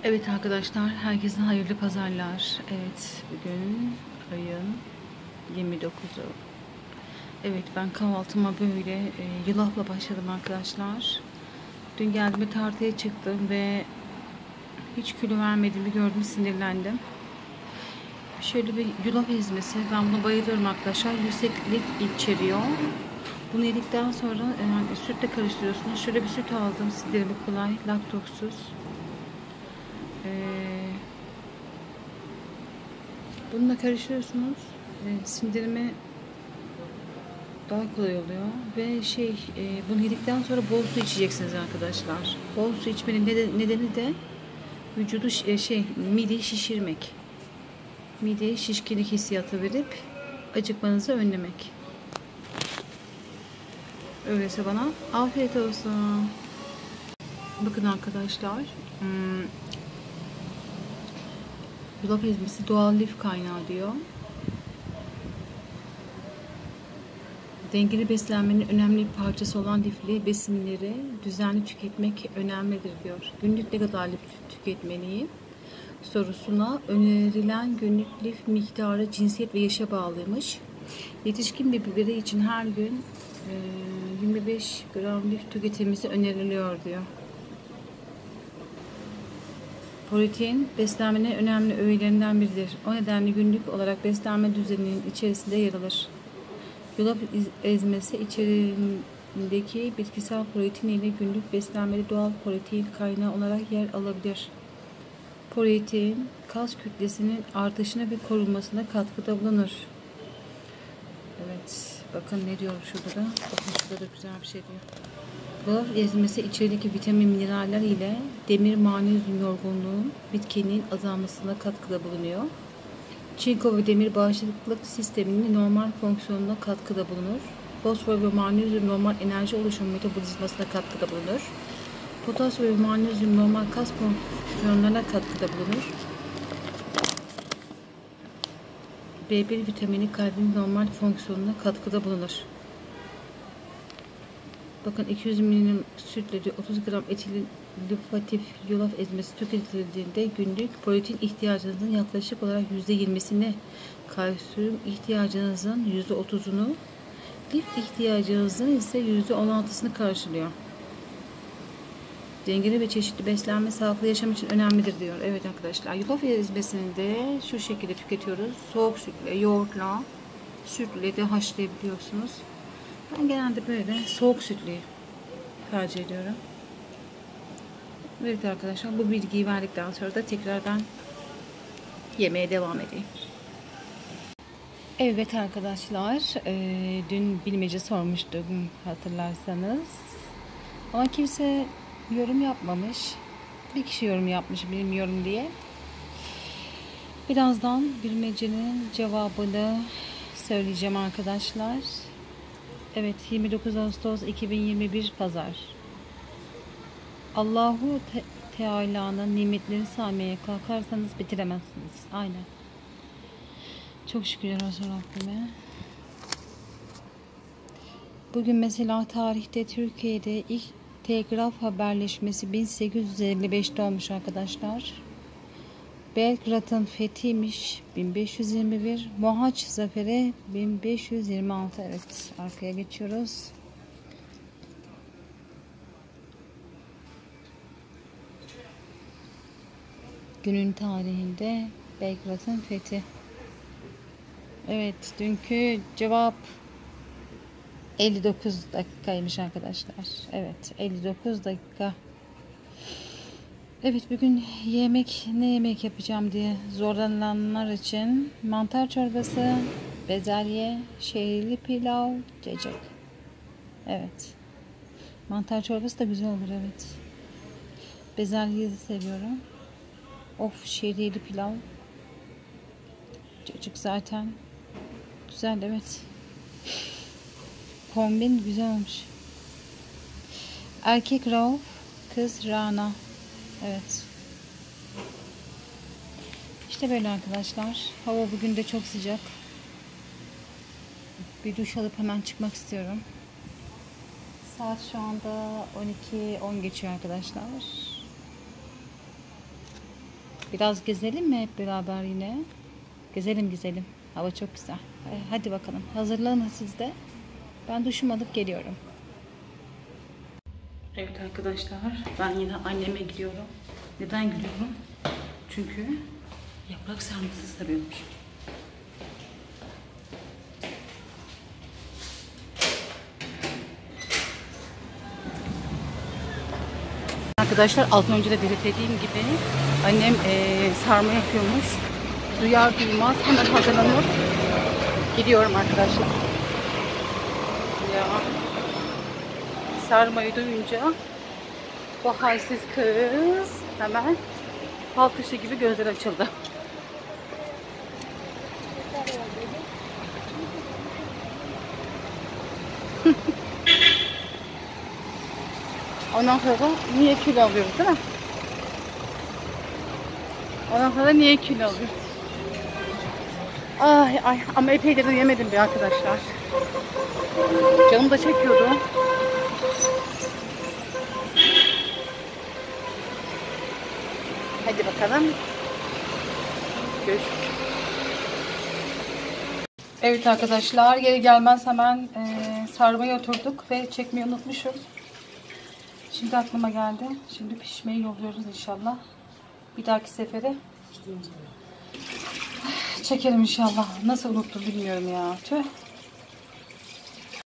Evet arkadaşlar, herkese hayırlı pazarlar. Evet, bugün ayın 29'u. Evet, ben kahvaltıma böyle yulafla başladım arkadaşlar. Dün geldiğimde tartıya çıktım ve hiç kilo vermediğimi gördüm, sinirlendim. Şöyle bir yulaf ezmesi, ben buna bayılıyorum arkadaşlar. Yükseklik içeriyor. Bunu yedikten sonra yani sütle karıştırıyorsunuz. Şöyle bir süt aldım, sindirimi kolay, laktozsuz. Bununla karıştırıyorsunuz. Sindirimi daha kolay oluyor. Ve bunu yedikten sonra bol su içeceksiniz arkadaşlar. Bol su içmenin nedeni de vücudu mideyi şişirmek. Mideye şişkinlik hissiyatı verip acıkmanızı önlemek. Öyleyse bana afiyet olsun. Bakın arkadaşlar. Yulaf ezmesi doğal lif kaynağı diyor. Dengeli beslenmenin önemli bir parçası olan lifli besinleri düzenli tüketmek önemlidir diyor. Günlük ne kadar lif tüketmeliyim sorusuna önerilen günlük lif miktarı cinsiyet ve yaşa bağlıymış. Yetişkin bir birey için her gün 25 gram lif tüketilmesi öneriliyor diyor. Protein beslenmenin önemli öğelerinden biridir. O nedenle günlük olarak beslenme düzeninin içerisinde yer alır. Yulaf ezmesi içerisindeki bitkisel protein ile günlük beslenmede doğal protein kaynağı olarak yer alabilir. Protein, kas kütlesinin artışına ve korunmasına katkıda bulunur. Evet, bakın ne diyor şurada da. Bakın şurada da güzel bir şey diyor. Yulaf ezmesi içerideki vitamin, mineraller ile demir, magnezyum yorgunluğun bitkinin azalmasına katkıda bulunuyor. Çinko ve demir bağışıklık sisteminin normal fonksiyonuna katkıda bulunur. Fosfor ve magnezyum normal enerji oluşumu metabolizmasına katkıda bulunur. Potasyum ve magnezyum normal kas fonksiyonlarına katkıda bulunur. B1 vitamini kalbin normal fonksiyonuna katkıda bulunur. Bakın 200 ml sütle 30 gram etili lifatif yulaf ezmesi tüketildiğinde günlük protein ihtiyacınızın yaklaşık olarak %20'sini, kalsiyum ihtiyacınızın %30'unu, lif ihtiyacınızın ise %16'sını karşılıyor. Dengeli ve çeşitli beslenme sağlıklı yaşam için önemlidir diyor. Evet arkadaşlar, yulaf ezmesini de şu şekilde tüketiyoruz. Soğuk sütle, yoğurtla, sütle de haşlayabiliyorsunuz. Ben genelde böyle soğuk sütlü tercih ediyorum. Evet arkadaşlar, bu bilgiyi verdikten sonra da tekrar ben yemeğe devam edeyim. Evet arkadaşlar, dün bilmece sormuştum hatırlarsanız. Ama kimse yorum yapmamış. Bir kişi yorum yapmış bilmiyorum diye. Birazdan bilmecenin cevabını söyleyeceğim arkadaşlar. Evet, 29 Ağustos 2021 Pazar. Allahu Teala'nın nimetlerini saymaya kalkarsanız bitiremezsiniz. Aynen. Çok şükürler olsun Rabbime. Bugün mesela tarihte Türkiye'de ilk telgraf haberleşmesi 1855'te olmuş arkadaşlar. Belgrad'ın fethiymiş 1521. Mohaç Zaferi 1526. Evet, arkaya geçiyoruz. Günün tarihinde Belgrad'ın fethi. Evet, dünkü cevap 59 dakikaymış arkadaşlar. Evet, 59 dakika. Evet, bugün ne yemek yapacağım diye zorlananlar için mantar çorbası, bezelye, şehriyeli pilav, cacık. Evet. Mantar çorbası da güzel olur, evet. Bezelyeyi de seviyorum. Of, şehriyeli pilav. Cacık zaten güzel, evet. Kombin güzel olmuş. Erkek Rauf, kız Rana. Evet. İşte böyle arkadaşlar. Hava bugün de çok sıcak. Bir duş alıp hemen çıkmak istiyorum. Saat şu anda 12:10 geçiyor arkadaşlar. Biraz gezelim mi hep beraber yine? Gezelim gezelim. Hava çok güzel. Hadi bakalım. Hazırlanın siz de. Ben duşumu alıp geliyorum. Evet arkadaşlar. Ben yine anneme gidiyorum. Neden gidiyorum? Çünkü yaprak sarması sarıyormuş. Arkadaşlar az önce de belirttiğim gibi annem sarma yapıyormuş. Duyar duymaz hemen hazırlanıp gidiyorum arkadaşlar. Ya sarmayı duyunca bu halsiz kız hemen fal taşı gibi gözler açıldı. Ondan sonra niye kilo alıyoruz değil mi? Ondan sonra niye kilo alıyoruz? Ay ay ama epeydir de yemedim bir arkadaşlar. Canım da çekiyordu. Hadi bakalım. Görüşürüz. Evet arkadaşlar geri gelmez hemen sarmaya oturduk ve çekmeyi unutmuşum. Şimdi aklıma geldi. Şimdi pişmeyi yolluyoruz inşallah. Bir dahaki sefere çekelim inşallah. Nasıl unuttum bilmiyorum ya. Tüh.